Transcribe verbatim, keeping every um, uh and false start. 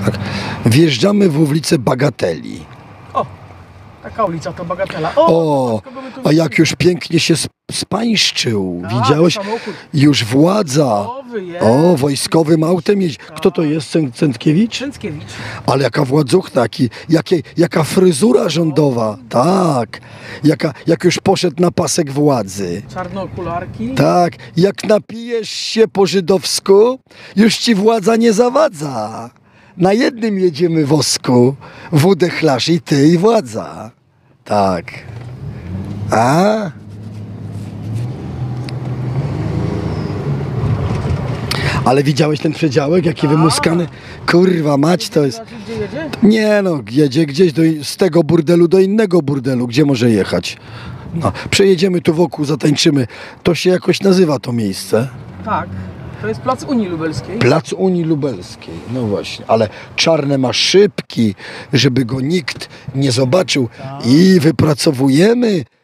Tak. Wjeżdżamy w ulicę Bagateli. O, taka ulica to Bagatela. O, O, kogo my tu a jak widzimy? już pięknie się sp- spańszczył. Tak, Widziałeś? samochód. Już władza. Nowy jest. O, wojskowym autem jeździ. Kto to jest? Cęk- Cętkiewicz? Szęckiewicz. Ale jaka władzuchna, jaki, jakie, jaka fryzura rządowa. Tak. Jaka, jak już poszedł na pasek władzy. Czarne okularki. Tak. Jak napijesz się po żydowsku, już ci władza nie zawadza. Na jednym jedziemy wosku. Wódę chlasz i ty, i władza. Tak. A? Ale widziałeś ten przedziałek, jaki Tak. wymuskany? Kurwa mać, to jest... Zobaczysz, gdzie jedzie? Nie no, jedzie gdzieś do, z tego burdelu do innego burdelu. Gdzie może jechać? No, przejedziemy tu wokół, zatańczymy. To się jakoś nazywa to miejsce. Tak. To jest plac Unii Lubelskiej. Plac Unii Lubelskiej. No właśnie, ale czarne ma szybki, żeby go nikt nie zobaczył. I wypracowujemy